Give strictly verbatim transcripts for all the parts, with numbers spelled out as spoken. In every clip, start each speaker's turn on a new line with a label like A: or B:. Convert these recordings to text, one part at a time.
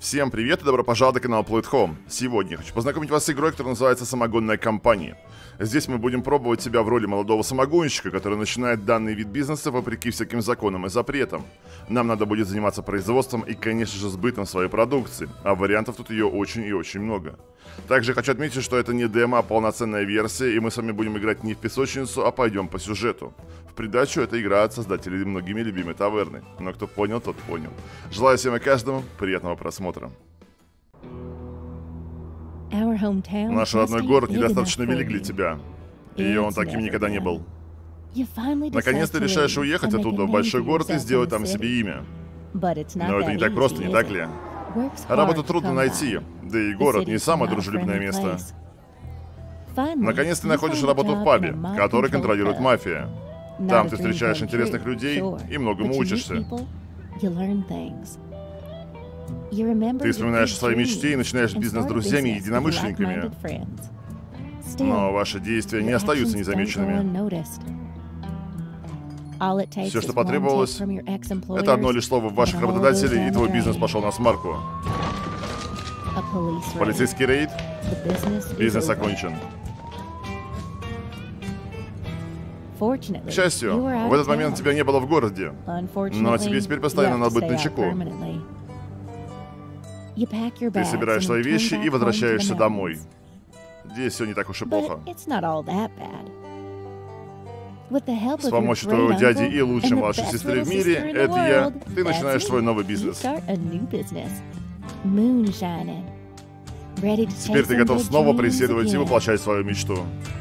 A: Всем привет и добро пожаловать на канал Play at Home. Сегодня я хочу познакомить вас с игрой, которая называется «Самогонная компания». Здесь мы будем пробовать себя в роли молодого самогонщика, который начинает данный вид бизнеса вопреки всяким законам и запретам. Нам надо будет заниматься производством и, конечно же, сбытом своей продукции, а вариантов тут ее очень и очень много. Также хочу отметить, что это не демо, а полноценная версия, и мы с вами будем играть не в песочницу, а пойдем по сюжету. В придачу это игра от создателей многими любимой таверны, но кто понял, тот понял. Желаю всем и каждому приятного просмотра. Наш родной город недостаточно велик для тебя, и он таким никогда не был. Наконец ты решаешь уехать оттуда в большой город и сделать там себе имя. Но это не так просто, не так ли? Работу трудно найти, да и город не самое дружелюбное место. Наконец ты находишь работу в пабе, который контролирует мафия. Там ты встречаешь интересных людей и многому учишься. Ты вспоминаешь о своей мечте и начинаешь бизнес с друзьями и единомышленниками. Но ваши действия не остаются незамеченными. Все, что потребовалось, это одно лишь слово ваших работодателей, и твой бизнес пошел на смарку. Полицейский рейд, бизнес окончен. К счастью, в этот момент тебя не было в городе, но тебе теперь постоянно надо быть начеку. Ты собираешь свои вещи и возвращаешься домой. Здесь все не так уж и плохо. С помощью твоего дяди и лучшей младшей сестры в мире, это я, ты начинаешь свой новый бизнес. Теперь ты готов снова преследовать и воплощать свою мечту.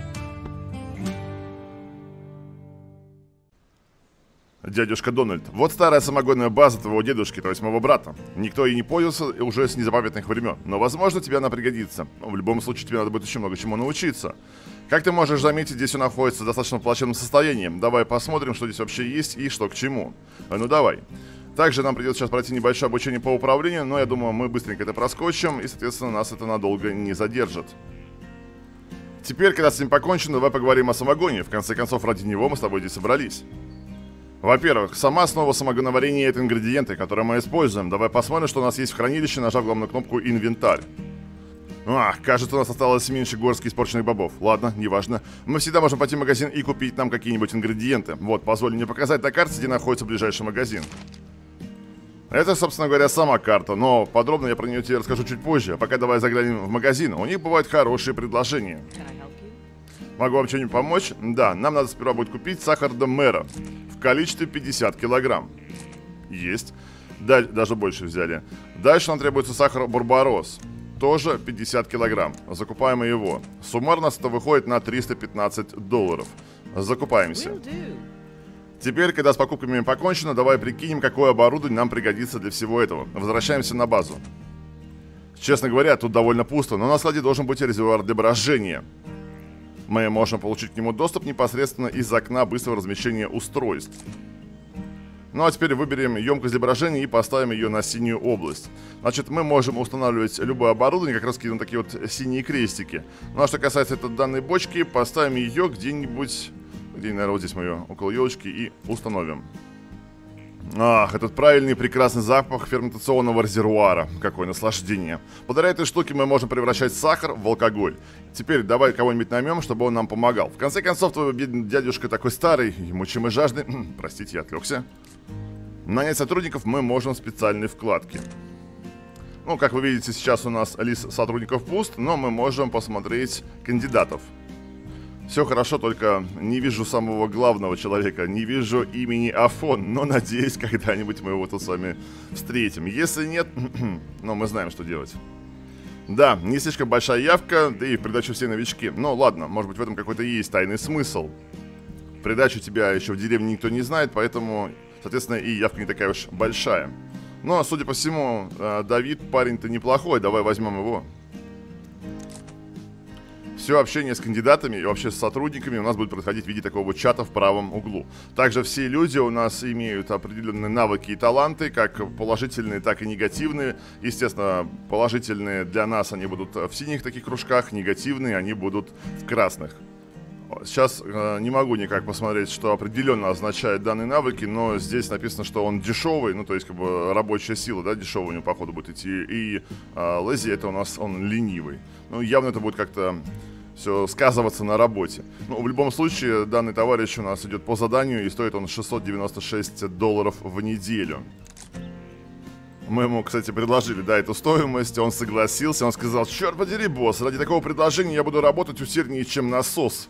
A: Дядюшка Дональд, вот старая самогонная база твоего дедушки, то есть моего брата. Никто ей не пользовался уже с незапамятных времен, но возможно тебе она пригодится. В любом случае тебе надо будет очень много чему научиться. Как ты можешь заметить, здесь все находится в достаточно плачевном состоянии. Давай посмотрим, что здесь вообще есть и что к чему. Ну давай. Также нам придется сейчас пройти небольшое обучение по управлению, но я думаю, мы быстренько это проскочим, и, соответственно, нас это надолго не задержит. Теперь, когда с ним покончено, давай поговорим о самогоне. В конце концов, ради него мы с тобой здесь собрались. Во-первых, сама основа самогоноварения — это ингредиенты, которые мы используем. Давай посмотрим, что у нас есть в хранилище, нажав главную кнопку «Инвентарь». Ах, кажется, у нас осталось меньше горстки испорченных бобов. Ладно, неважно. Мы всегда можем пойти в магазин и купить нам какие-нибудь ингредиенты. Вот, позволь мне показать на карте, где находится ближайший магазин. Это, собственно говоря, сама карта, но подробно я про нее тебе расскажу чуть позже. Пока давай заглянем в магазин, у них бывают хорошие предложения. Могу вам что-нибудь помочь? Да, нам надо сперва будет купить сахар де мэра в количестве пятьдесят килограмм. Есть. Да, даже больше взяли. Дальше нам требуется сахар Барбарос. Тоже пятьдесят килограмм. Закупаем его. Суммарно это выходит на триста пятнадцать долларов. Закупаемся. Теперь, когда с покупками покончено, давай прикинем, какое оборудование нам пригодится для всего этого. Возвращаемся на базу. Честно говоря, тут довольно пусто, но на складе должен быть резервуар для брожения. Мы можем получить к нему доступ непосредственно из окна быстрого размещения устройств. Ну а теперь выберем емкость для брожения и поставим ее на синюю область. Значит, мы можем устанавливать любое оборудование, как раз на такие вот синие крестики. Ну а что касается этой данной бочки, поставим ее где-нибудь, где, наверное, вот здесь мы ее около елочки и установим. Ах, этот правильный прекрасный запах ферментационного резервуара. Какое наслаждение. Благодаря этой штуке мы можем превращать сахар в алкоголь. Теперь давай кого-нибудь наймем, чтобы он нам помогал. В конце концов, твой бедный дядюшка такой старый, ему чем и жажды. Простите, я отвлекся. Нанять сотрудников мы можем в специальной вкладке. Ну, как вы видите, сейчас у нас лист сотрудников пуст, но мы можем посмотреть кандидатов. Все хорошо, только не вижу самого главного человека, не вижу имени Афон, но надеюсь, когда-нибудь мы его тут с вами встретим. Если нет, ну, мы знаем, что делать. Да, не слишком большая явка, да и в придачу все новички. Ну, ладно, может быть, в этом какой-то есть тайный смысл. В придачу тебя еще в деревне никто не знает, поэтому, соответственно, и явка не такая уж большая. Но, судя по всему, Давид парень-то неплохой, давай возьмем его. Все общение с кандидатами и вообще с сотрудниками у нас будет происходить в виде такого вот чата в правом углу. Также все люди у нас имеют определенные навыки и таланты, как положительные, так и негативные. Естественно, положительные для нас они будут в синих таких кружках, негативные они будут в красных. Сейчас э, не могу никак посмотреть, что определенно означает данные навыки, но здесь написано, что он дешевый, ну, то есть, как бы, рабочая сила, да, дешевая у него, походу, будет идти. И э, лэзи, это у нас он ленивый. Ну, явно это будет как-то все сказываться на работе. Ну, в любом случае, данный товарищ у нас идет по заданию, и стоит он шестьсот девяносто шесть долларов в неделю. Мы ему, кстати, предложили, да, эту стоимость, он согласился, он сказал: черт подери, босс, ради такого предложения я буду работать усерднее, чем насос.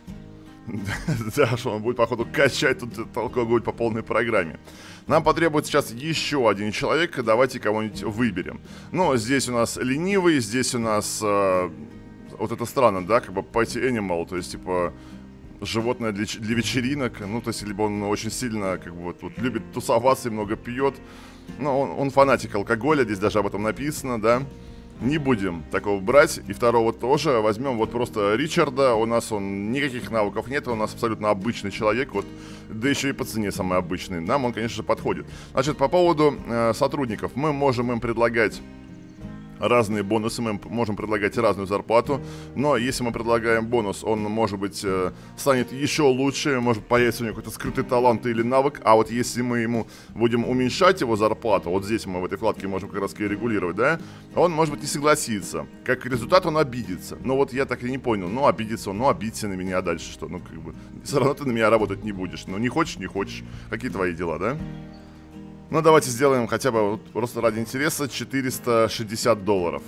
A: Да, что он будет, походу, качать тут алкоголь по полной программе. Нам потребуется сейчас еще один человек, давайте кого-нибудь выберем. Ну, здесь у нас ленивый, здесь у нас, э, вот это странно, да, как бы party animal, то есть, типа, животное для, для вечеринок. Ну, то есть, либо он очень сильно, как бы, вот, вот любит тусоваться и много пьет. Ну, он, он фанатик алкоголя, здесь даже об этом написано, да. Не будем такого брать. И второго тоже. Возьмем вот просто Ричарда. У нас он никаких навыков нет. У нас абсолютно обычный человек. Вот, да еще и по цене самый обычный. Нам он, конечно же, подходит. Значит, по поводу э, сотрудников. Мы можем им предлагать разные бонусы, мы можем предлагать разную зарплату. Но если мы предлагаем бонус, он, может быть, э, станет еще лучше. Может появиться у него какой-то скрытый талант или навык. А вот если мы ему будем уменьшать его зарплату, вот здесь мы в этой вкладке можем как раз и регулировать, да, он, может быть, не согласится. Как результат, он обидится. Но вот я так и не понял. Ну, обидится он, ну, обидься на меня, а дальше что? Ну, как бы, все равно ты на меня работать не будешь. Ну, не хочешь, не хочешь. Какие твои дела, да? Ну, давайте сделаем хотя бы, вот, просто ради интереса, четыреста шестьдесят долларов.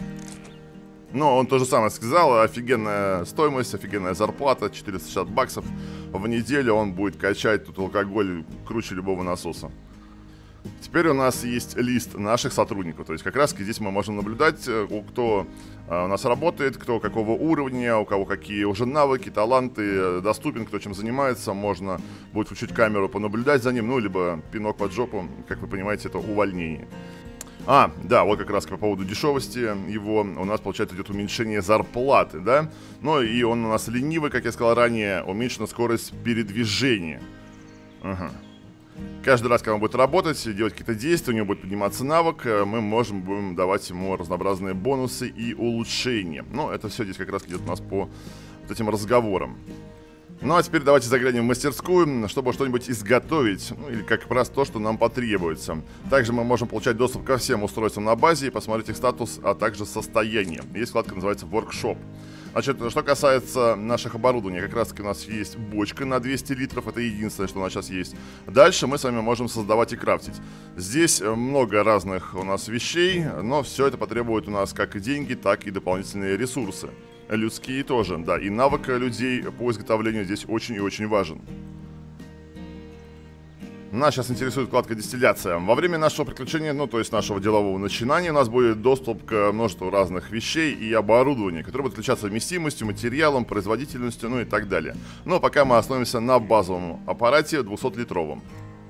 A: Ну, он то же самое сказал, офигенная стоимость, офигенная зарплата, четыреста шестьдесят баксов в неделю. Он будет качать тут алкоголь круче любого насоса. Теперь у нас есть лист наших сотрудников. То есть как раз здесь мы можем наблюдать, кто у нас работает, кто какого уровня, у кого какие уже навыки, таланты, доступен, кто чем занимается. Можно будет включить камеру, понаблюдать за ним, ну, либо пинок под жопу. Как вы понимаете, это увольнение. А, да, вот как раз по поводу дешевости его, у нас, получается, идет уменьшение зарплаты, да? Ну, и он у нас ленивый, как я сказал ранее, уменьшена скорость передвижения. Ага. Каждый раз, когда он будет работать, делать какие-то действия, у него будет подниматься навык, мы можем будем давать ему разнообразные бонусы и улучшения. Ну, это все здесь как раз идет у нас по вот этим разговорам. Ну, а теперь давайте заглянем в мастерскую, чтобы что-нибудь изготовить, ну, или как раз то, что нам потребуется. Также мы можем получать доступ ко всем устройствам на базе и посмотреть их статус, а также состояние. Есть вкладка, называется Workshop. Значит, что касается наших оборудований, как раз таки у нас есть бочка на двести литров, это единственное, что у нас сейчас есть. Дальше мы с вами можем создавать и крафтить. Здесь много разных у нас вещей, но все это потребует у нас как и деньги, так и дополнительные ресурсы. Людские тоже, да, и навык людей по изготовлению здесь очень и очень важен. Нас сейчас интересует вкладка «Дистилляция». Во время нашего приключения, ну, то есть нашего делового начинания, у нас будет доступ к множеству разных вещей и оборудования, которые будут отличаться вместимостью, материалом, производительностью, ну и так далее. Но пока мы остановимся на базовом аппарате двухсотлитровом.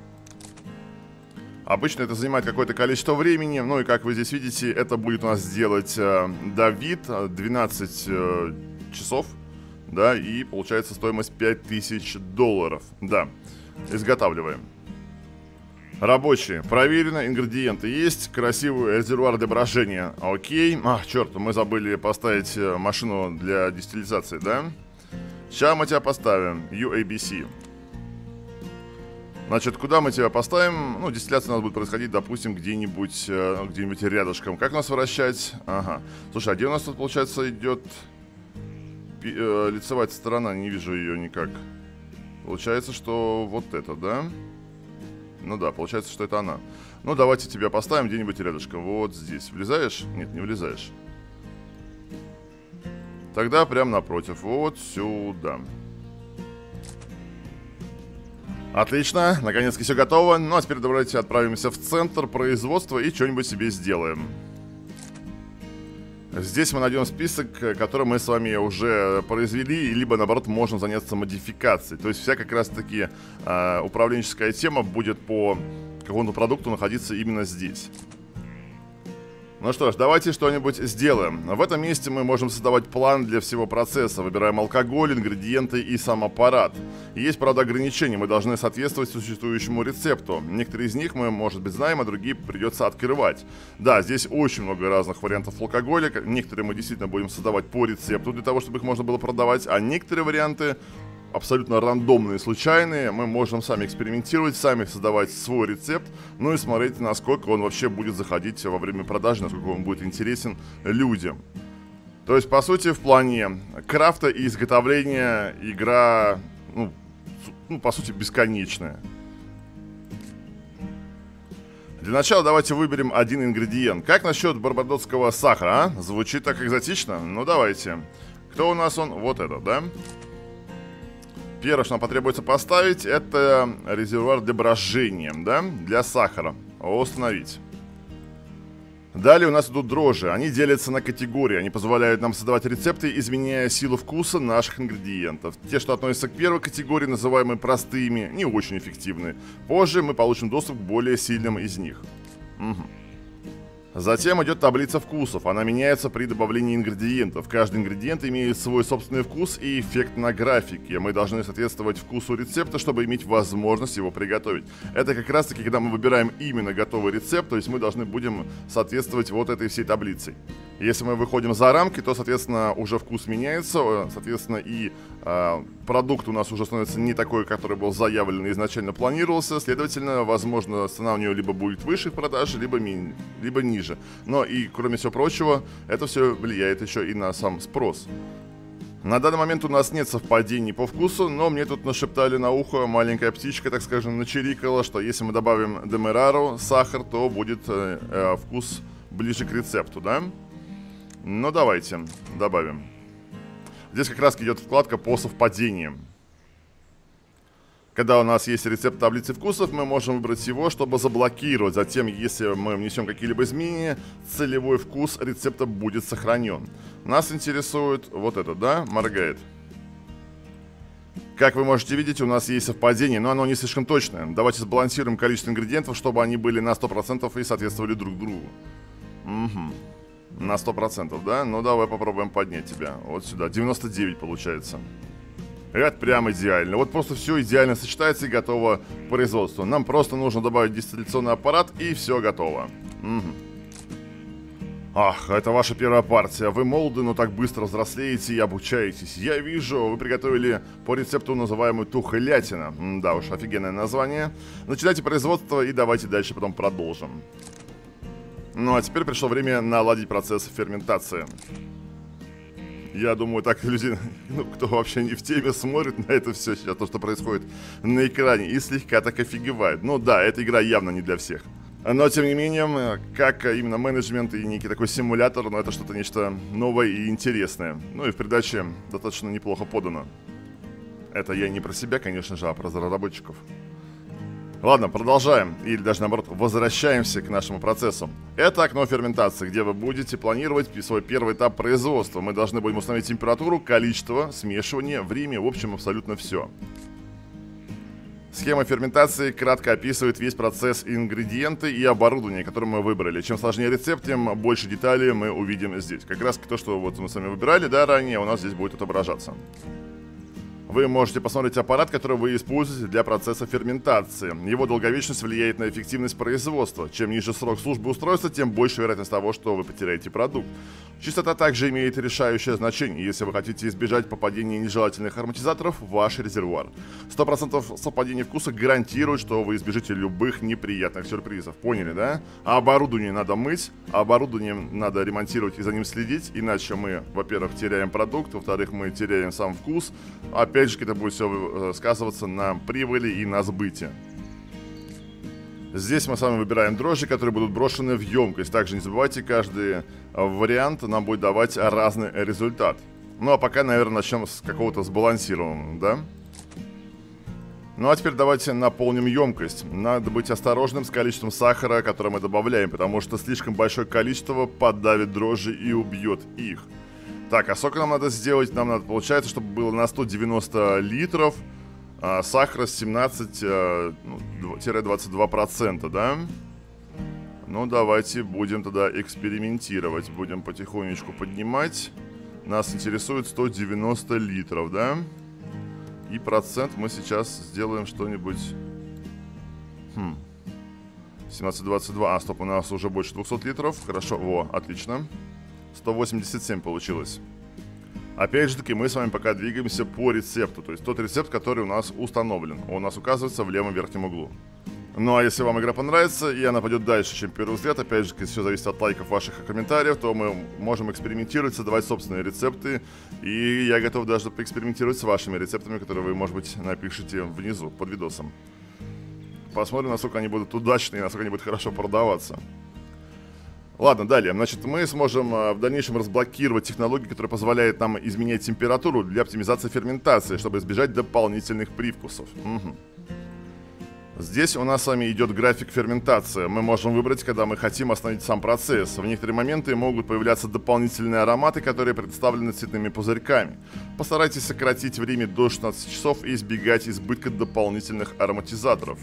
A: Обычно это занимает какое-то количество времени, ну и как вы здесь видите, это будет у нас сделать э, Давид, двенадцать э, часов, да, и получается стоимость пять тысяч долларов, да, изготавливаем. Рабочие, проверено, ингредиенты есть, красивый резервуар для брожения, окей. А, черт, мы забыли поставить машину для дистиллизации, да? Сейчас мы тебя поставим, ю эй би си. Значит, куда мы тебя поставим? Ну, дистилляция у нас будет происходить, допустим, где-нибудь э, где-нибудь рядышком. Как нас вращать? Ага. Слушай, а где у нас тут, получается, идет э, лицевая сторона? Не вижу ее никак. Получается, что вот это, да? Ну да, получается, что это она. Ну, давайте тебя поставим где-нибудь рядышком. Вот здесь. Влезаешь? Нет, не влезаешь. Тогда прям напротив. Вот сюда. Отлично. Наконец-то все готово. Ну, а теперь давайте отправимся в центр производства и что-нибудь себе сделаем. Здесь мы найдем список, который мы с вами уже произвели, либо, наоборот, можем заняться модификацией. То есть вся как раз-таки э, управленческая тема будет по какому-то продукту находиться именно здесь. Ну что ж, давайте что-нибудь сделаем. В этом месте мы можем создавать план для всего процесса. Выбираем алкоголь, ингредиенты и сам аппарат. Есть, правда, ограничения. Мы должны соответствовать существующему рецепту. Некоторые из них мы, может быть, знаем, а другие придется открывать. Да, здесь очень много разных вариантов алкоголя. Некоторые мы действительно будем создавать по рецепту, для того, чтобы их можно было продавать. А некоторые варианты абсолютно рандомные, случайные. Мы можем сами экспериментировать, сами создавать свой рецепт, ну и смотреть, насколько он вообще будет заходить во время продажи, насколько он будет интересен людям. То есть, по сути, в плане крафта и изготовления игра, ну, ну по сути, бесконечная. Для начала давайте выберем один ингредиент. Как насчет барбадосского сахара, а? Звучит так экзотично? Ну, давайте. Кто у нас он? Вот этот, да? Первое, что нам потребуется поставить, это резервуар для брожения, да? Для сахара. Установить. Далее у нас идут дрожжи. Они делятся на категории. Они позволяют нам создавать рецепты, изменяя силу вкуса наших ингредиентов. Те, что относятся к первой категории, называемые простыми, не очень эффективны. Позже мы получим доступ к более сильным из них. Угу. Затем идет таблица вкусов. Она меняется при добавлении ингредиентов. Каждый ингредиент имеет свой собственный вкус и эффект на графике. Мы должны соответствовать вкусу рецепта, чтобы иметь возможность его приготовить. Это как раз таки, когда мы выбираем именно готовый рецепт, то есть мы должны будем соответствовать вот этой всей таблице. Если мы выходим за рамки, то, соответственно, уже вкус меняется, соответственно, и э, продукт у нас уже становится не такой, который был заявлен и изначально планировался. Следовательно, возможно, цена у нее либо будет выше в продаже, либо, ми- либо ниже. Но и, кроме всего прочего, это все влияет еще и на сам спрос. На данный момент у нас нет совпадений по вкусу, но мне тут нашептали на ухо, маленькая птичка, так скажем, начирикала, что если мы добавим демерару, сахар, то будет э, э, вкус ближе к рецепту, да? Ну, давайте добавим. Здесь как раз идет вкладка по совпадениям. Когда у нас есть рецепт таблицы вкусов, мы можем выбрать его, чтобы заблокировать. Затем, если мы внесем какие-либо изменения, целевой вкус рецепта будет сохранен. Нас интересует вот это, да, моргает. Как вы можете видеть, у нас есть совпадение, но оно не слишком точное. Давайте сбалансируем количество ингредиентов, чтобы они были на сто процентов и соответствовали друг другу. Угу. На сто процентов, да? Ну, давай попробуем поднять тебя. Вот сюда. девяносто девять получается. Это прям идеально. Вот просто все идеально сочетается и готово к производству. Нам просто нужно добавить дистилляционный аппарат, и все готово. Угу. Ах, это ваша первая партия. Вы молоды, но так быстро взрослеете и обучаетесь. Я вижу, вы приготовили по рецепту называемую тухлятина. Да уж, офигенное название. Начинайте производство и давайте дальше потом продолжим. Ну а теперь пришло время наладить процесс ферментации. Я думаю, так люди, ну, кто вообще не в теме, смотрит на это все сейчас, то, что происходит на экране, и слегка так офигевает. Ну да, эта игра явно не для всех. Но, тем не менее, как именно менеджмент и некий такой симулятор, но это что-то нечто новое и интересное. Ну и в придаче достаточно неплохо подано. Это я не про себя, конечно же, а про разработчиков. Ладно, продолжаем, или даже наоборот, возвращаемся к нашему процессу. Это окно ферментации, где вы будете планировать свой первый этап производства. Мы должны будем установить температуру, количество, смешивание, время, в общем, абсолютно все. Схема ферментации кратко описывает весь процесс, ингредиенты и оборудование, которое мы выбрали. Чем сложнее рецепт, тем больше деталей мы увидим здесь. Как раз то, что вот мы с вами выбирали, да, ранее, у нас здесь будет отображаться. Вы можете посмотреть аппарат, который вы используете для процесса ферментации. Его долговечность влияет на эффективность производства. Чем ниже срок службы устройства, тем больше вероятность того, что вы потеряете продукт. Частота также имеет решающее значение, если вы хотите избежать попадения нежелательных ароматизаторов в ваш резервуар. сто процентов совпадение вкуса гарантирует, что вы избежите любых неприятных сюрпризов. Поняли, да? А оборудование надо мыть, а оборудование надо ремонтировать и за ним следить, иначе мы, во-первых, теряем продукт, во-вторых, мы теряем сам вкус. Опять же, это будет все сказываться на прибыли и на сбыте. Здесь мы с вами выбираем дрожжи, которые будут брошены в емкость. Также не забывайте, каждый вариант нам будет давать разный результат. Ну а пока, наверное, начнем с какого-то сбалансированного, да? Ну а теперь давайте наполним емкость. Надо быть осторожным с количеством сахара, которое мы добавляем, потому что слишком большое количество подавит дрожжи и убьет их. Так, а сколько нам надо сделать? Нам надо, получается, чтобы было на сто девяносто литров а, сахара семнадцать-двадцать два процента, да? Ну, давайте будем тогда экспериментировать. Будем потихонечку поднимать. Нас интересует сто девяносто литров, да? И процент мы сейчас сделаем что-нибудь... Хм. семнадцать двадцать два. А, стоп, у нас уже больше двухсот литров. Хорошо, во, отлично. сто восемьдесят семь получилось. Опять же таки, мы с вами пока двигаемся по рецепту, то есть тот рецепт, который у нас установлен. Он у нас указывается в левом верхнем углу. Ну а если вам игра понравится и она пойдет дальше, чем первый взгляд, опять же, все зависит от лайков ваших и комментариев, то мы можем экспериментировать, создавать собственные рецепты. И я готов даже поэкспериментировать с вашими рецептами, которые вы, может быть, напишите внизу, под видосом. Посмотрим, насколько они будут удачные, насколько они будут хорошо продаваться. Ладно, далее. Значит, мы сможем в дальнейшем разблокировать технологию, которая позволяет нам изменять температуру для оптимизации ферментации, чтобы избежать дополнительных привкусов. Угу. Здесь у нас с вами идет график ферментации. Мы можем выбрать, когда мы хотим остановить сам процесс. В некоторые моменты могут появляться дополнительные ароматы, которые представлены цветными пузырьками. Постарайтесь сократить время до шестнадцати часов и избегать избытка дополнительных ароматизаторов.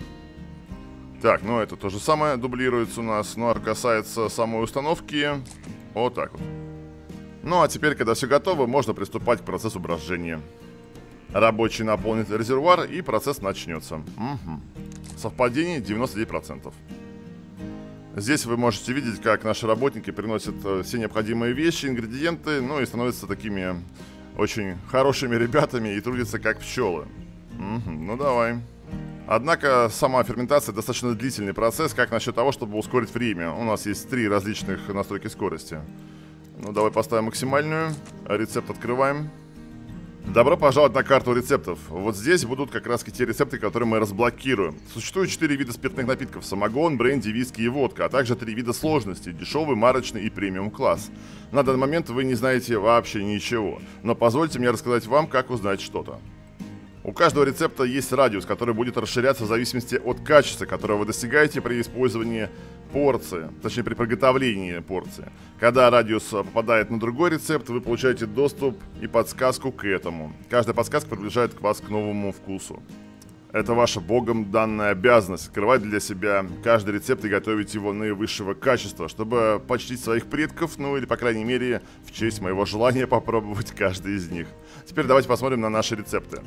A: Так, ну это то же самое дублируется у нас. Ну а касается самой установки, вот так вот. Ну а теперь, когда все готово, можно приступать к процессу брожения. Рабочий наполнит резервуар и процесс начнется. Угу. Совпадение девяносто девять процентов. Здесь вы можете видеть, как наши работники приносят все необходимые вещи, ингредиенты, ну и становятся такими очень хорошими ребятами и трудятся как пчелы. Угу. Ну давай. Однако сама ферментация достаточно длительный процесс. Как насчет того, чтобы ускорить время? У нас есть три различных настройки скорости. Ну давай поставим максимальную. Рецепт открываем. Добро пожаловать на карту рецептов. Вот здесь будут как раз те рецепты, которые мы разблокируем. Существует четыре вида спиртных напитков: самогон, бренди, виски и водка, а также три вида сложности: дешевый, марочный и премиум класс. На данный момент вы не знаете вообще ничего, но позвольте мне рассказать вам, как узнать что-то. У каждого рецепта есть радиус, который будет расширяться в зависимости от качества, которое вы достигаете при использовании порции, точнее при приготовлении порции. Когда радиус попадает на другой рецепт, вы получаете доступ и подсказку к этому. Каждая подсказка приближает вас к новому вкусу. Это ваша богом данная обязанность — открывать для себя каждый рецепт и готовить его наивысшего качества, чтобы почтить своих предков, ну или, по крайней мере, в честь моего желания попробовать каждый из них. Теперь давайте посмотрим на наши рецепты.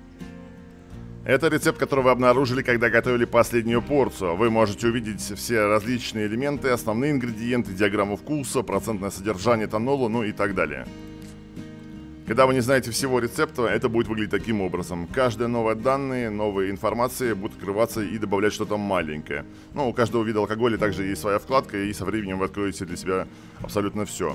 A: Это рецепт, который вы обнаружили, когда готовили последнюю порцию. Вы можете увидеть все различные элементы, основные ингредиенты, диаграмму вкуса, процентное содержание этанола, ну и так далее. Когда вы не знаете всего рецепта, это будет выглядеть таким образом. Каждые новые данные, новые информации будут открываться и добавлять что-то маленькое. Ну, у каждого вида алкоголя также есть своя вкладка, и со временем вы откроете для себя абсолютно все.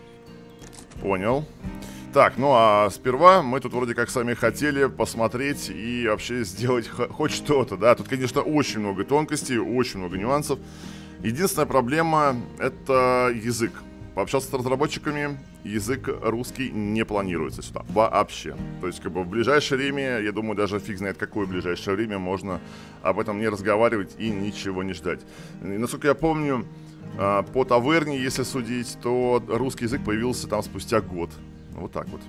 A: Понял. Так, ну а сперва мы тут вроде как сами хотели посмотреть и вообще сделать хоть что-то, да. Тут, конечно, очень много тонкостей, очень много нюансов. Единственная проблема — это язык. Пообщался с разработчиками, язык русский не планируется сюда вообще. То есть, как бы в ближайшее время, я думаю, даже фиг знает какое ближайшее время, можно об этом не разговаривать и ничего не ждать. И, насколько я помню, по таверне, если судить, то русский язык появился там спустя год. Вот так вот.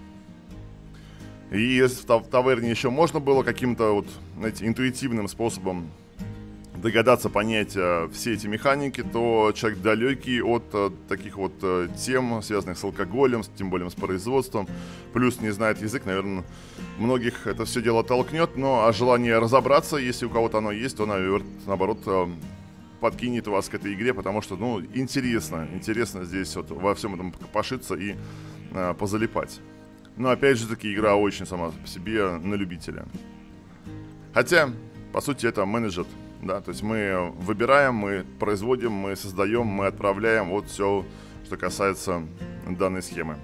A: И если в таверне еще можно было каким-то вот, знаете, интуитивным способом догадаться понять э, все эти механики, то человек далекий от э, таких вот э, тем, связанных с алкоголем, с, тем более с производством, плюс не знает язык, наверное, многих это все дело толкнет, но а желание разобраться, если у кого-то оно есть, то, наверное, наоборот, э, подкинет вас к этой игре, потому что, ну, интересно, интересно здесь вот во всем этом пошиться и э, позалипать. Но, опять же таки, игра очень сама по себе на любителя. Хотя, по сути, это менеджер, да, то есть мы выбираем, мы производим, мы создаем, мы отправляем, вот все, что касается данной схемы.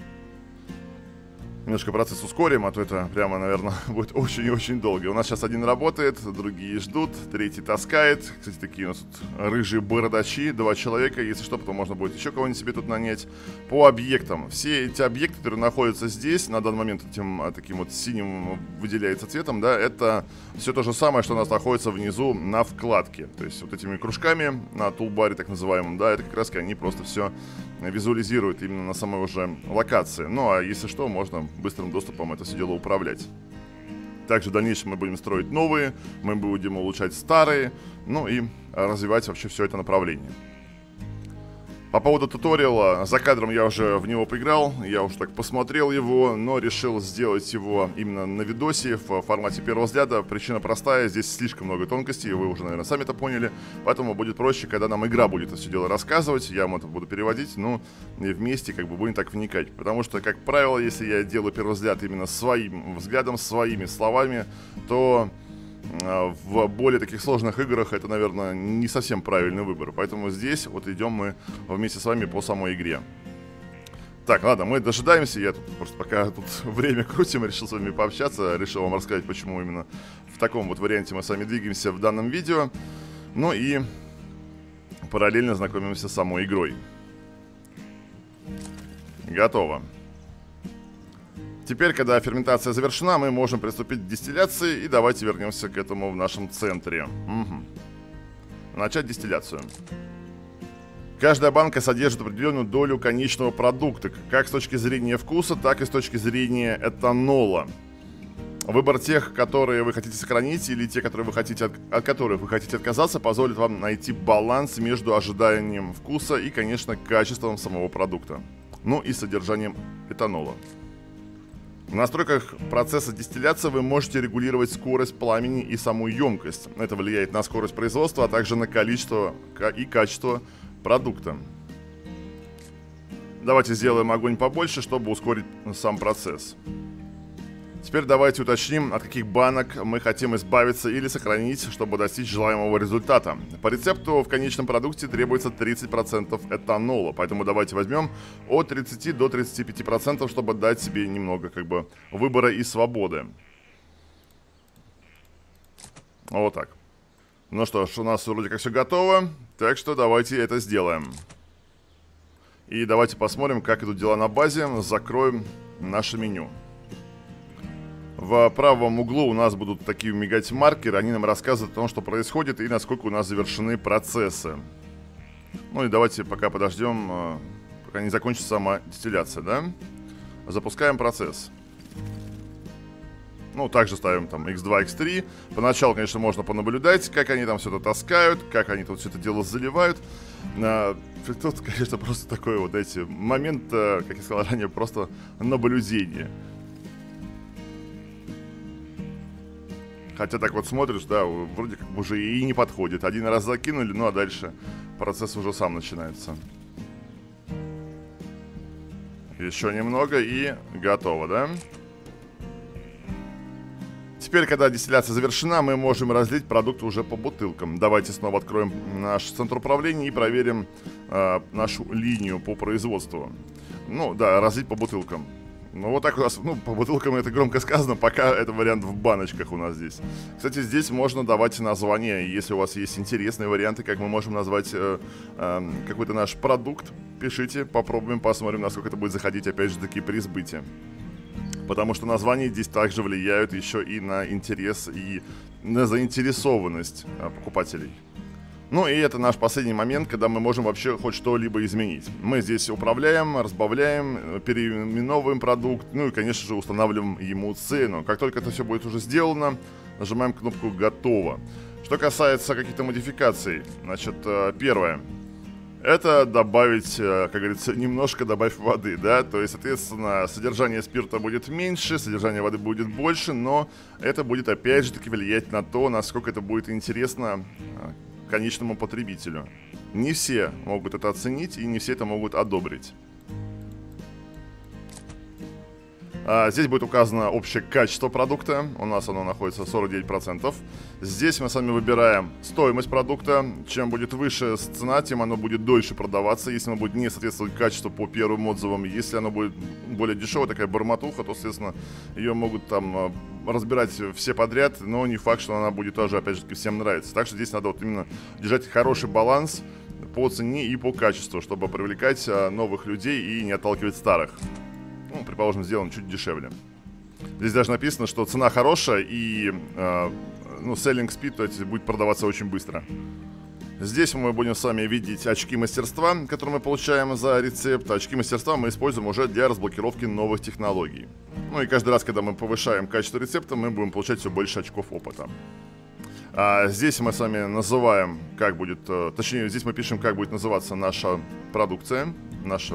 A: Немножко процесс ускорим, а то это прямо, наверное, будет очень-очень долго. У нас сейчас один работает, другие ждут, третий таскает. Кстати, такие у нас тут рыжие бородачи, два человека. Если что, потом можно будет еще кого-нибудь себе тут нанять. По объектам. Все эти объекты, которые находятся здесь, на данный момент этим таким вот синим выделяется цветом, да, это все то же самое, что у нас находится внизу на вкладке. То есть вот этими кружками на тулбаре, так называемом, да, это как раз они просто все визуализируют именно на самой уже локации. Ну, а если что, можно быстрым доступом это все дело управлять. Также в дальнейшем мы будем строить новые, мы будем улучшать старые, ну и развивать вообще все это направление. По поводу туториала, за кадром я уже в него поиграл, я уже так посмотрел его, но решил сделать его именно на видосе в формате первого взгляда. Причина простая, здесь слишком много тонкостей, вы уже, наверное, сами это поняли, поэтому будет проще, когда нам игра будет это все дело рассказывать, я вам это буду переводить, ну, и вместе как бы будем так вникать. Потому что, как правило, если я делаю первый взгляд именно своим взглядом, своими словами, то в более таких сложных играх это, наверное, не совсем правильный выбор. Поэтому здесь вот идем мы вместе с вами по самой игре. Так, ладно, мы дожидаемся. Я тут просто пока тут время крутим, решил с вами пообщаться. Решил вам рассказать, почему именно в таком вот варианте мы с вами двигаемся в данном видео. Ну и параллельно знакомимся с самой игрой. Готово. Теперь, когда ферментация завершена, мы можем приступить к дистилляции. И давайте вернемся к этому в нашем центре. Угу. Начать дистилляцию. Каждая банка содержит определенную долю конечного продукта, как с точки зрения вкуса, так и с точки зрения этанола. Выбор тех, которые вы хотите сохранить, или те, которые вы хотите от, от которых вы хотите отказаться, позволит вам найти баланс между ожиданием вкуса и, конечно, качеством самого продукта. Ну и содержанием этанола. В настройках процесса дистилляции вы можете регулировать скорость пламени и саму емкость. Это влияет на скорость производства, а также на количество и качество продукта. Давайте сделаем огонь побольше, чтобы ускорить сам процесс. Теперь давайте уточним, от каких банок мы хотим избавиться или сохранить, чтобы достичь желаемого результата. По рецепту в конечном продукте требуется тридцать процентов этанола, поэтому давайте возьмем от тридцати до тридцати пяти процентов, чтобы дать себе немного как бы выбора и свободы. Вот так. Ну что ж, у нас вроде как все готово, так что давайте это сделаем. И давайте посмотрим, как идут дела на базе. Закроем наше меню. В правом углу у нас будут такие мигать маркеры, они нам рассказывают о том, что происходит и насколько у нас завершены процессы. Ну и давайте пока подождем, пока не закончится сама дистилляция, да? Запускаем процесс. Ну, также ставим там икс два, икс три. Поначалу, конечно, можно понаблюдать, как они там все это таскают, как они тут все это дело заливают. А, тут, конечно, просто такой вот, эти момент, как я сказал ранее, просто наблюдение. Хотя так вот смотришь, да, вроде как уже и не подходит. Один раз закинули, ну а дальше процесс уже сам начинается. Еще немного и готово, да? Теперь, когда дистилляция завершена, мы можем разлить продукт уже по бутылкам. Давайте снова откроем наш центр управления и проверим э, нашу линию по производству. Ну да, разлить по бутылкам. Ну вот так у нас, ну по бутылкам это громко сказано, пока это вариант в баночках у нас здесь. Кстати, здесь можно давать названия, если у вас есть интересные варианты, как мы можем назвать э, э, какой-то наш продукт, пишите, попробуем, посмотрим, насколько это будет заходить, опять же таки, при сбытии. Потому что названия здесь также влияют еще и на интерес и на заинтересованность э, покупателей. Ну и это наш последний момент, когда мы можем вообще хоть что-либо изменить. Мы здесь управляем, разбавляем, переименовываем продукт, ну и, конечно же, устанавливаем ему цену. Как только это все будет уже сделано, нажимаем кнопку «Готово». Что касается каких-то модификаций, значит, первое. Это добавить, как говорится, немножко добавь воды, да, то есть, соответственно, содержание спирта будет меньше, содержание воды будет больше, но это будет, опять же таки, влиять на то, насколько это будет интересно конечному потребителю. Не все могут это оценить и не все это могут одобрить. А здесь будет указано общее качество продукта. У нас оно находится сорок девять процентов. Здесь мы с вами выбираем стоимость продукта. Чем будет выше цена, тем оно будет дольше продаваться. Если оно будет не соответствовать качеству по первым отзывам. Если оно будет более дешевая, такая барматуха, то, соответственно, ее могут там разбирать все подряд. Но не факт, что она будет тоже, опять же, всем нравиться. Так что здесь надо вот именно держать хороший баланс по цене и по качеству, чтобы привлекать новых людей и не отталкивать старых. Ну, предположим, сделан чуть дешевле. Здесь даже написано, что цена хорошая и э, ну, selling speed, то есть будет продаваться очень быстро. Здесь мы будем с вами видеть очки мастерства, которые мы получаем за рецепт. Очки мастерства мы используем уже для разблокировки новых технологий. Ну и каждый раз, когда мы повышаем качество рецепта, мы будем получать все больше очков опыта. А здесь мы с вами называем, как будет, точнее, здесь мы пишем, как будет называться наша продукция, наша,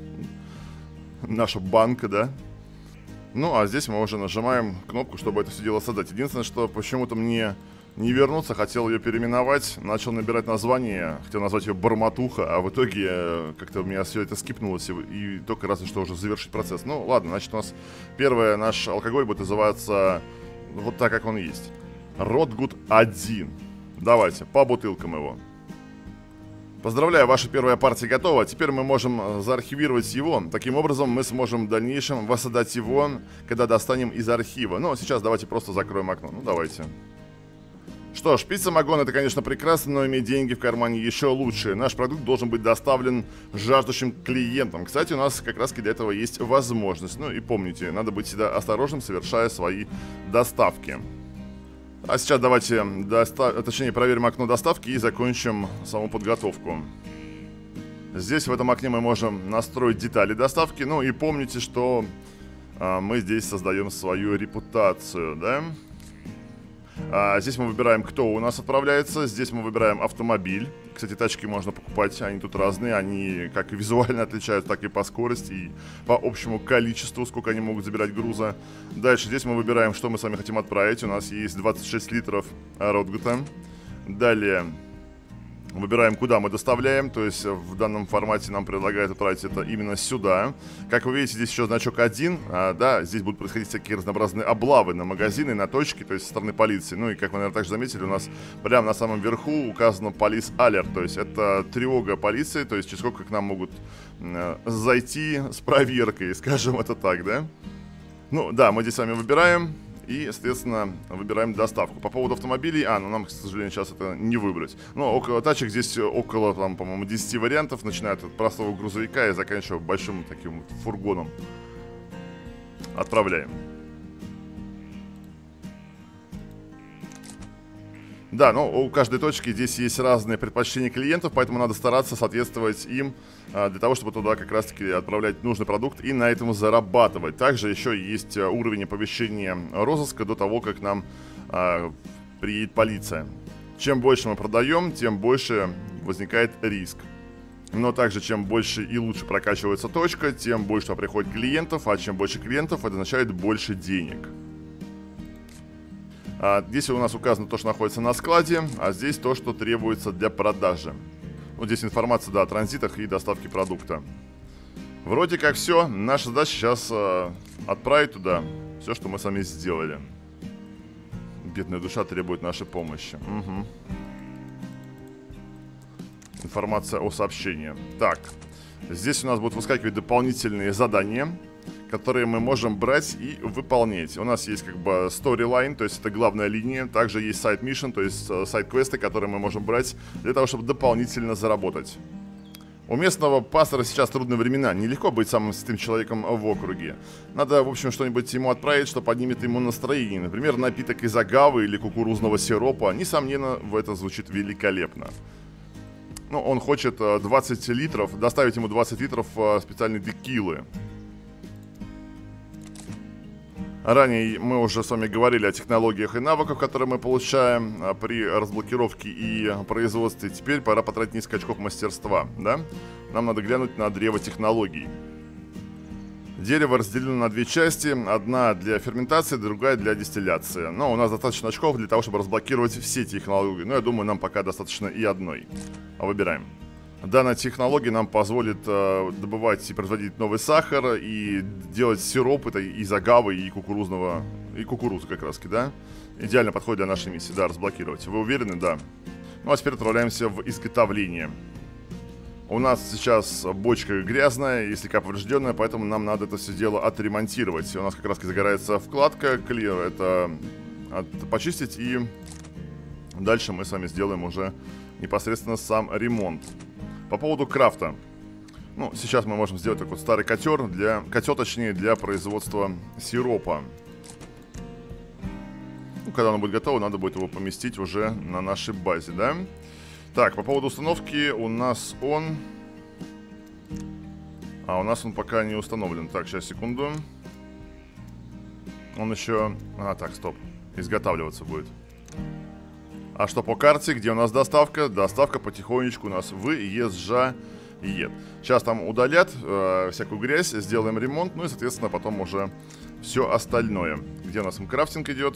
A: наша банка, да. Ну, а здесь мы уже нажимаем кнопку, чтобы это все дело создать. Единственное, что почему-то мне не вернуться, хотел ее переименовать, начал набирать название, хотел назвать ее Бормотуха, а в итоге как-то у меня все это скипнулось, и, и только разве что уже завершить процесс. Ну, ладно, значит, у нас первый наш алкоголь будет называться вот так, как он есть. Ротгуд один. Давайте, по бутылкам его. Поздравляю, ваша первая партия готова. Теперь мы можем заархивировать его. Таким образом, мы сможем в дальнейшем воссоздать его, когда достанем из архива. Ну, сейчас давайте просто закроем окно. Ну, давайте. Что ж, пить самогон это, конечно, прекрасно, но иметь деньги в кармане еще лучше. Наш продукт должен быть доставлен жаждущим клиентам. Кстати, у нас как раз для этого есть возможность. Ну и помните, надо быть всегда осторожным, совершая свои доставки. А сейчас давайте, доста... точнее, проверим окно доставки и закончим саму подготовку. Здесь в этом окне мы можем настроить детали доставки. Ну и помните, что а, мы здесь создаем свою репутацию, да? А, здесь мы выбираем, кто у нас отправляется. Здесь мы выбираем автомобиль. Кстати, тачки можно покупать, они тут разные. Они как визуально отличаются, так и по скорости, и по общему количеству, сколько они могут забирать груза. Дальше здесь мы выбираем, что мы с вами хотим отправить. У нас есть двадцать шесть литров Ротгута. Далее выбираем, куда мы доставляем. То есть в данном формате нам предлагают отправить это именно сюда. Как вы видите, здесь еще значок один. а, Да, здесь будут происходить всякие разнообразные облавы на магазины, на точки, то есть со стороны полиции. Ну и как вы, наверное, также заметили, у нас прямо на самом верху указано Police Alert. То есть это тревога полиции, то есть через сколько к нам могут э, зайти с проверкой, скажем это так, да? Ну да, мы здесь с вами выбираем. И, соответственно, выбираем доставку. По поводу автомобилей, а, ну нам, к сожалению, сейчас это не выбрать. Но около тачек здесь около, там, по-моему, десяти вариантов. Начиная от простого грузовика и заканчивая большим таким фургоном. Отправляем. Да, но у каждой точки здесь есть разные предпочтения клиентов, поэтому надо стараться соответствовать им а, для того, чтобы туда как раз-таки отправлять нужный продукт и на этом зарабатывать. Также еще есть уровень оповещения розыска до того, как нам а, приедет полиция. Чем больше мы продаем, тем больше возникает риск. Но также, чем больше и лучше прокачивается точка, тем больше приходит клиентов, а чем больше клиентов, это означает больше денег. А здесь у нас указано то, что находится на складе, а здесь то, что требуется для продажи. Вот здесь информация, да, о транзитах и доставке продукта. Вроде как все. Наша задача сейчас э, отправить туда все, что мы сами сделали. Бедная душа требует нашей помощи. Угу. Информация о сообщении. Так, здесь у нас будут выскакивать дополнительные задания, которые мы можем брать и выполнять. У нас есть как бы storyline, то есть это главная линия. Также есть side mission, то есть сайд-квесты, которые мы можем брать для того, чтобы дополнительно заработать. У местного пастора сейчас трудные времена. Нелегко быть самым святым человеком в округе. Надо, в общем, что-нибудь ему отправить, что поднимет ему настроение. Например, напиток из агавы или кукурузного сиропа. Несомненно, это звучит великолепно. Ну, он хочет двадцать литров, доставить ему двадцать литров специальной текилы. Ранее мы уже с вами говорили о технологиях и навыках, которые мы получаем при разблокировке и производстве. Теперь пора потратить несколько очков мастерства, да? Нам надо глянуть на древо технологий. Дерево разделено на две части. Одна для ферментации, другая для дистилляции. Но у нас достаточно очков для того, чтобы разблокировать все технологии. Но я думаю, нам пока достаточно и одной. Выбираем. Данная технология нам позволит э, добывать и производить новый сахар и делать сироп это из агавы и кукурузного, и кукурузы как раз, да? Идеально подходит для нашей миссии, да, разблокировать. Вы уверены? Да. Ну а теперь отправляемся в изготовление. У нас сейчас бочка грязная и слегка поврежденная, поэтому нам надо это все дело отремонтировать. У нас как раз загорается вкладка Clear, это от, почистить, и дальше мы с вами сделаем уже непосредственно сам ремонт. По поводу крафта. Ну, сейчас мы можем сделать такой старый котер, для, котел, точнее, для производства сиропа. Ну, когда оно будет готово, надо будет его поместить уже на нашей базе, да? Так, по поводу установки у нас он... А, у нас он пока не установлен. Так, сейчас, секунду. Он еще... А, так, стоп. Изготавливаться будет. А что по карте? Где у нас доставка? Доставка потихонечку у нас выезжает. ед. Сейчас там удалят э, всякую грязь, сделаем ремонт, ну и, соответственно, потом уже все остальное. Где у нас крафтинг идет?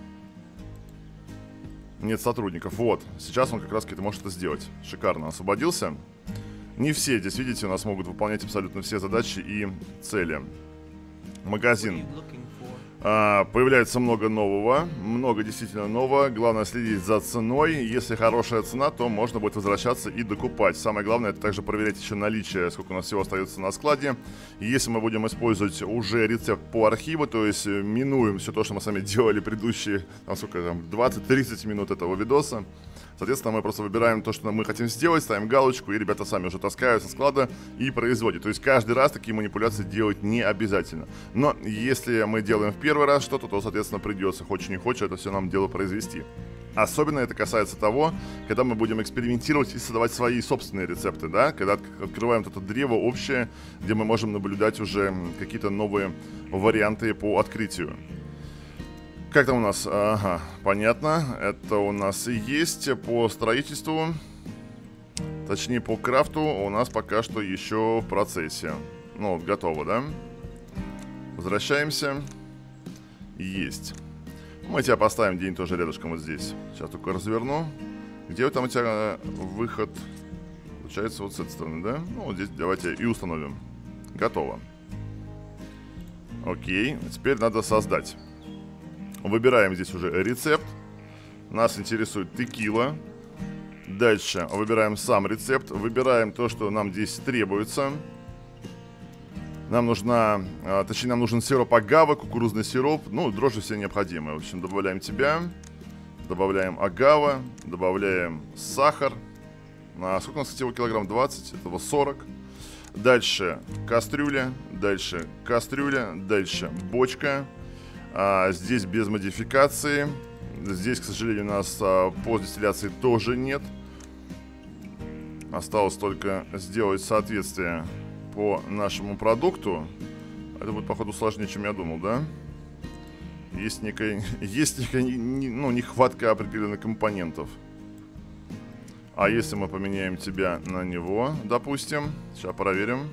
A: Нет сотрудников. Вот, сейчас он как раз-таки может это сделать. Шикарно, освободился. Не все здесь, видите, у нас могут выполнять абсолютно все задачи и цели. Магазин. А, появляется много нового, много действительно нового. Главное следить за ценой. Если хорошая цена, то можно будет возвращаться и докупать. Самое главное, это также проверять еще наличие, сколько у нас всего остается на складе. И если мы будем использовать уже рецепт по архиву, то есть минуем все то, что мы сами делали предыдущие, там сколько там, двадцать-тридцать минут этого видоса. Соответственно, мы просто выбираем то, что мы хотим сделать, ставим галочку, и ребята сами уже таскают со склада и производят. То есть каждый раз такие манипуляции делать не обязательно. Но если мы делаем в первый раз что-то, то, соответственно, придется, хочешь не хочешь, это все нам дело произвести. Особенно это касается того, когда мы будем экспериментировать и создавать свои собственные рецепты, да? Когда открываем это древо общее, где мы можем наблюдать уже какие-то новые варианты по открытию. Как там у нас? Ага, понятно. Это у нас и есть по строительству. Точнее, по крафту у нас пока что еще в процессе. Ну, вот, готово, да? Возвращаемся. Есть. Мы тебя поставим где-нибудь тоже рядышком вот здесь. Сейчас только разверну. Где там у тебя выход? Получается, вот с этой стороны, да? Ну, вот здесь давайте и установим. Готово. Окей. Теперь надо создать. Выбираем здесь уже рецепт. Нас интересует текила. Дальше выбираем сам рецепт. Выбираем то, что нам здесь требуется. Нам нужна, точнее, нам нужен сироп агавы, кукурузный сироп. Ну, дрожжи все необходимые. В общем, добавляем тебя. Добавляем агава. Добавляем сахар. А сколько у нас всего килограмм? двадцать. Этого сорок. Дальше кастрюля. Дальше кастрюля. Дальше бочка. А, здесь без модификации. Здесь, к сожалению, у нас а, постдистилляции тоже нет. Осталось только сделать соответствие по нашему продукту. Это будет, походу, сложнее, чем я думал, да? Есть некая, есть некая ну, нехватка определенных компонентов. А если мы поменяем тебя на него, допустим, сейчас проверим.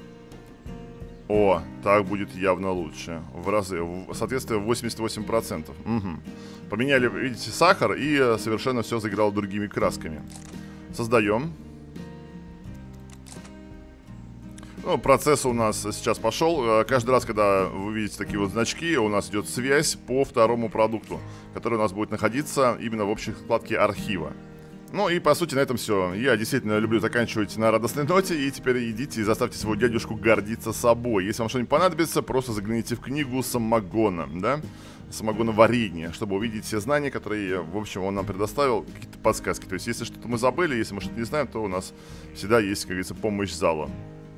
A: О, так будет явно лучше. В разы. Соответствие восемьдесят восемь процентов. Угу. Поменяли, видите, сахар, и совершенно все заиграло другими красками. Создаем. Ну, процесс у нас сейчас пошел. Каждый раз, когда вы видите такие вот значки, у нас идет связь по второму продукту, который у нас будет находиться именно в общей вкладке архива. Ну и по сути на этом все. Я действительно люблю заканчивать на радостной ноте. И теперь идите и заставьте своего дядюшку гордиться собой. Если вам что-нибудь понадобится, просто загляните в книгу самогона, да? Самогоноварение, чтобы увидеть все знания, которые, в общем, он нам предоставил, какие-то подсказки. То есть если что-то мы забыли, если мы что-то не знаем, то у нас всегда есть, как говорится, помощь зала.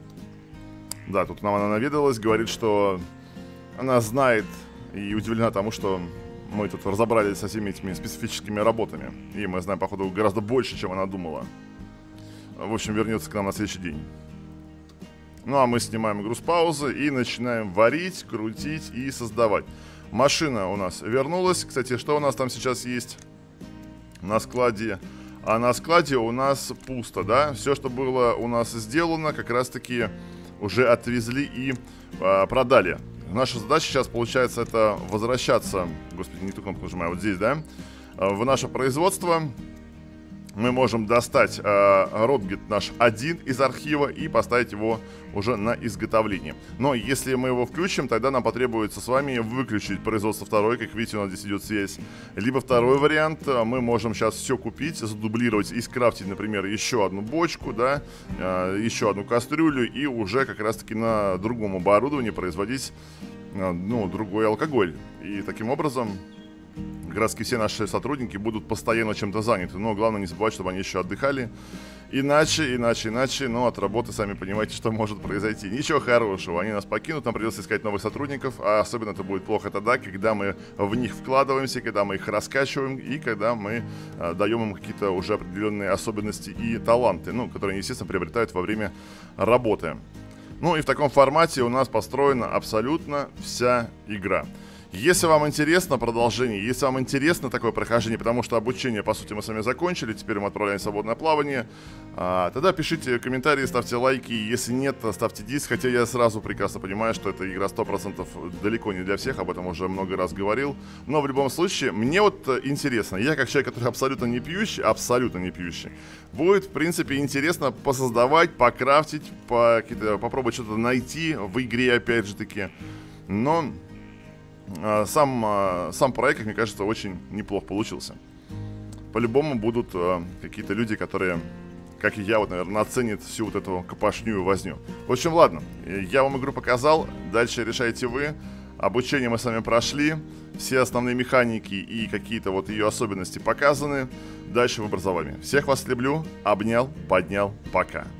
A: Да, тут нам она наведалась, говорит, что она знает и удивлена тому, что мы тут разобрались со всеми этими специфическими работами. И мы знаем, походу, гораздо больше, чем она думала. В общем, вернется к нам на следующий день. Ну, а мы снимаем игру с паузы и начинаем варить, крутить и создавать. Машина у нас вернулась. Кстати, что у нас там сейчас есть на складе? А на складе у нас пусто, да? Все, что было у нас сделано, как раз-таки уже отвезли и а, продали. Наша задача сейчас, получается, это возвращаться, господи, не ту кнопку нажимаю, вот здесь, да, в наше производство. Мы можем достать э, ротгет наш один из архива и поставить его уже на изготовление. Но если мы его включим, тогда нам потребуется с вами выключить производство второй. Как видите, у нас здесь идет связь. Либо второй вариант, мы можем сейчас все купить, задублировать и скрафтить, например, еще одну бочку, да, э, еще одну кастрюлю и уже как раз-таки на другом оборудовании производить, э, ну, другой алкоголь. И таким образом как раз все наши сотрудники будут постоянно чем-то заняты. Но главное не забывать, чтобы они еще отдыхали. Иначе, иначе, иначе, ну, от работы, сами понимаете, что может произойти. Ничего хорошего. Они нас покинут, нам придется искать новых сотрудников. А особенно это будет плохо тогда, когда мы в них вкладываемся, когда мы их раскачиваем и когда мы а, даем им какие-то уже определенные особенности и таланты, ну, которые они, естественно, приобретают во время работы. Ну и в таком формате у нас построена абсолютно вся игра. Если вам интересно продолжение, если вам интересно такое прохождение, потому что обучение, по сути, мы с вами закончили, теперь мы отправляем в свободное плавание, а, тогда пишите комментарии, ставьте лайки, если нет, ставьте диск, хотя я сразу прекрасно понимаю, что эта игра сто процентов далеко не для всех, об этом уже много раз говорил, но в любом случае, мне вот интересно, я как человек, который абсолютно не пьющий, абсолютно не пьющий, будет, в принципе, интересно посоздавать, покрафтить, по, попробовать что-то найти в игре, опять же таки, но... Сам, сам проект, как мне кажется, очень неплохо получился. По-любому будут э, какие-то люди, которые, как и я, вот, наверное, оценят всю вот эту копошню и возню. В общем, ладно, я вам игру показал, дальше решайте вы. Обучение мы с вами прошли, все основные механики и какие-то вот ее особенности показаны. Дальше выбор за вами. Всех вас люблю, обнял, поднял, пока.